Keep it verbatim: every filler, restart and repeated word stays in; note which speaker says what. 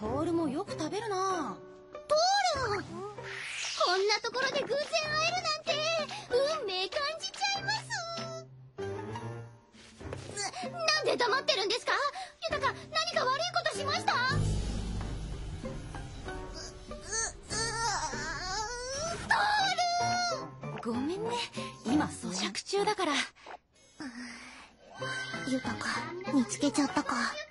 Speaker 1: トールもよく食べるな。
Speaker 2: トール、こんなところで偶然会えるなんて運命感じちゃいます。な、なんで黙ってるんですか？ユタカ、何か悪いことしました？
Speaker 1: ごめんね、今咀嚼中だから。
Speaker 2: ユタカ、見つけちゃったか。